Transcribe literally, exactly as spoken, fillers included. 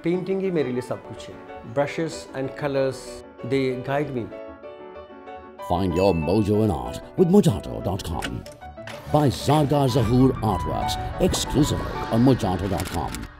Painting ही मेरे लिए सब कुछ है. Brushes and colors, they guide me. Find your mojo in art with mojato dot com. By Zargar Zahoor Artworks exclusively on mojato dot com.